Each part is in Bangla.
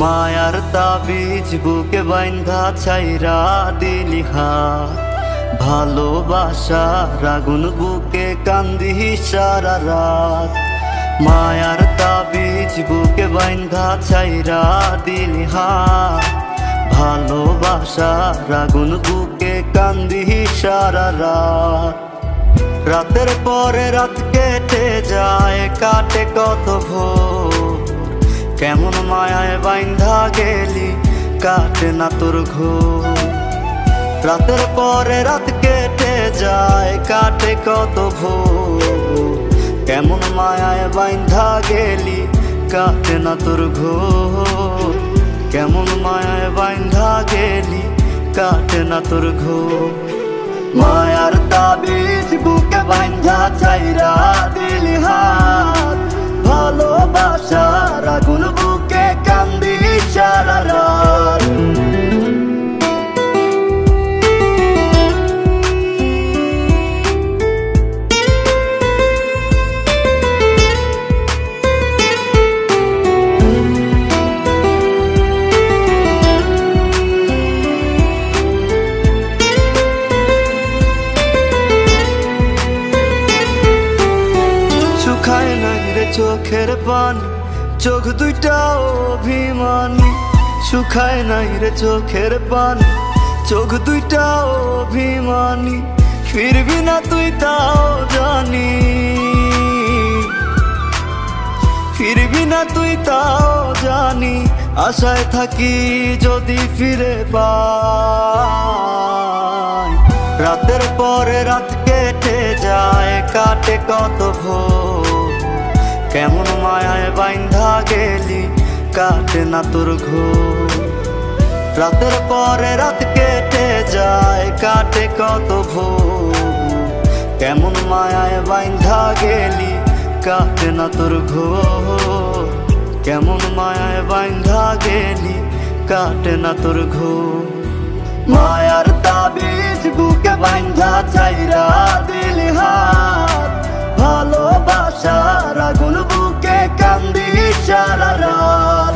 মায়ার তাবিজ বুকে বাইন্ধা ছাইরা দিলি হাত, ভালোবাসার আগুন বুকে কান্দি সারা রাত। মায়ার তাবিজ বুকে বাইন্ধা ছাইরা দিলি হাত, ভালোবাসার আগুন বুকে কান্দি সারা রাত। রাতের পরে রাত কেটে যায়, কাটে কত ভোর, কেমন মায়ায় বাইন্ধা গেলি কাটে না তোর ঘোর। রাতের পরে রাত কেটে যায়, কাটে কত ভোর, কেমন মায়ায় বাইন্ধা গেলি কাটে না তোর ঘোর। কেমন মায়ায় বাইন্ধা গেলি কাটে না তোর ঘোর। মায়ার তাবিজ বুকে বাইন্ধা ছাইরা দিলি হাত, ভালোবাসার আগুন বুকে কান্দি সারা রাত। শুকায় নাই রে চোখের পানি, চোখ দুইটা অভিমানী। শুকায় নাই রে চোখের পানি, চোখ দুইটা অভিমানী। ফিরবি না তুই তাও জানি, ফিরবি না তুই তাও জানি। আশায় থাকি যদি ফিরে পাই। রাতের পরে রাত কেটে যায়, কাটে কত ভোর, কেমন মায়ায় বাইন্ধা গেলি কাটে না তোর ঘোর। রাতের পরে রাত কেটে যায়, কাটে কত ভোর, কেমন মায়ায় বাইন্ধা গেলি কাটে না তোর ঘোর। কেমন মায়ায় বাইন্ধা গেলি কাটে না তোর ঘোর। মায়ার তাবিজ বুকে বাইন্ধা ছাইরা দিলি হাত, ভালোবাসার আগুন বুকে কান্দি সারা রাত।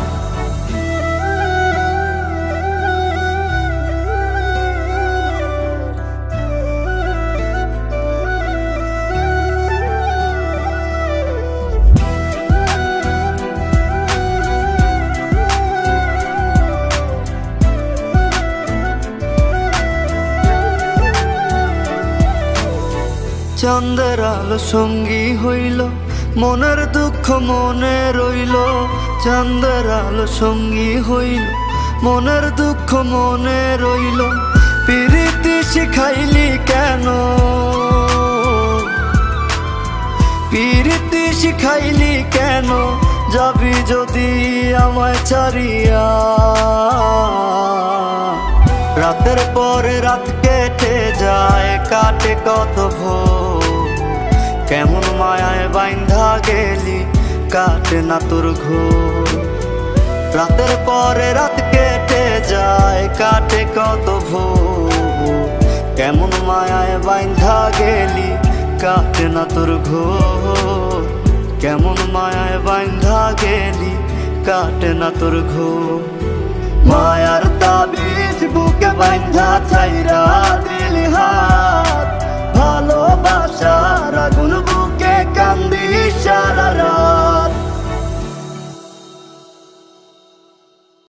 চাঁদের আলো সঙ্গী হইল, মনের দুঃখ মনে রইল। চাঁদের আলো সঙ্গী হইল, মনের দুঃখ মনে রইল। প্রীতি শিখাইলি কেন, প্রীতি শিখাইলি কেন, যাবি যদি আমায় ছাড়িয়া। রাতের পরে রাত কেটে যায়, কাটে কত ভোর, কেমন মায়ায় বাইন্ধা গেলি কাটে না তোর ঘোর। রাতের পরে রাত কেটে যায়, কাটে কত ভোর, কেমন মায়ায় বাইন্ধা গেলি কাটে না তোর ঘোর। কেমন মায়ায় বাইন্ধা গেলি কাটে না তোর ঘোর। মায়ার তাবিজ বুকে বাইন্ধা ছাইরা